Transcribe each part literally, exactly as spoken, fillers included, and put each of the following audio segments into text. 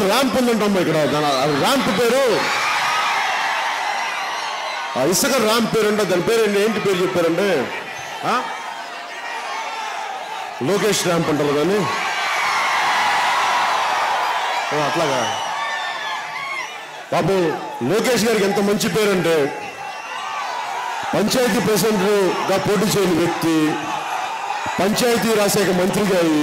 Ramp ఉందంటమ్మా ఇక్కడ. Ramp పేరు ఆ ఇసుక ర్యాంప్ పేరు అంటే దాని పేరు ఏంటి పేరు చెప్పారంటే లోకేష్ ర్యాంప్ అంటారు కానీ అట్లాగా. పాపం లోకేష్ గారికి ఎంత మంచి పేరు అంటే పంచాయతీ ప్రెసిడెంట్గా పోటీ చేయని వ్యక్తి పంచాయతీ రాశాక మంత్రిగా అయ్యి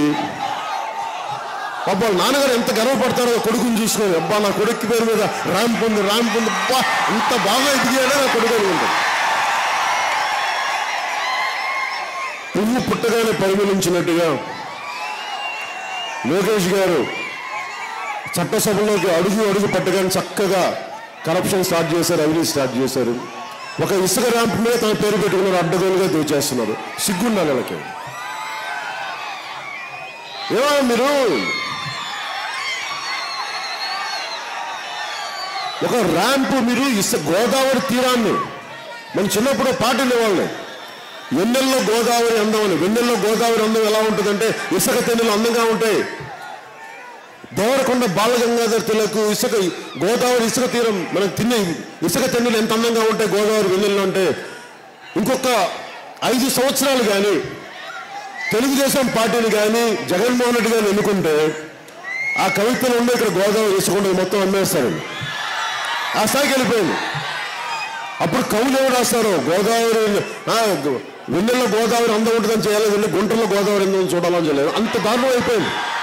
పాపం నాన్నగారు ఎంత గర్వపడతారో కొడుకుని చూసుకొని. అబ్బా నా కొడుకు పేరు మీద ర్యాంప్ ఉంది ర్యాంప్ ఉంది అబ్బా ఇంత బాగా ఎదిగాడే నా కొడుకు అని ఉంటుంది. పువ్వు పుట్టగానే పరిమళించినట్టుగా లోకేష్ గారు చట్టసభలోకి అడుగు అడుగు పట్టగానే చక్కగా కరప్షన్ స్టార్ట్ చేశారు, అవినీతి స్టార్ట్ చేశారు. ఒక ఇసుక ర్యాంప్ మీద తన పేరు పెట్టుకున్నారు, అడ్డగోలుగా దోచేస్తున్నారు. సిగ్గుండాలి వాళ్ళకి. ఏమో మీరు ఒక ర్యాంపు మీరు ఇస గోదావరి తీరాన్ని మనం చిన్నప్పుడు పాట ఉండేవాళ్ళని వెన్నెల్లో గోదావరి అందం అని. వెన్నెల్లో గోదావరి అందం ఎలా ఉంటుందంటే ఇసుక తెన్నులు అందంగా ఉంటాయి. దేవరకొండ బాలగంగాధర్ తిలక్ ఇసుక గోదావరి ఇసుక తీరం మనకు తినే ఇసుక తెన్నులు ఎంత అందంగా ఉంటాయి గోదావరి వెన్నెల్లో అంటే. ఇంకొక ఐదు సంవత్సరాలు కానీ తెలుగుదేశం పార్టీని కానీ జగన్మోహన్ రెడ్డి గారిని ఎన్నుకుంటే ఆ కవితలు ఉండే ఇక్కడ గోదావరి ఇసుక ఉండేది మొత్తం అమ్మేస్తారండి. ఆ స్థాయికి వెళ్ళిపోయింది. అప్పుడు కవులు ఎవరు రాస్తారు గోదావరి వెన్నెల్లో గోదావరి అందం ఉంటుందని చేయాలి, వెళ్ళి గుంటల్లో గోదావరి అందం చూడాలని చేయలేదు. అంత దారుణం అయిపోయింది.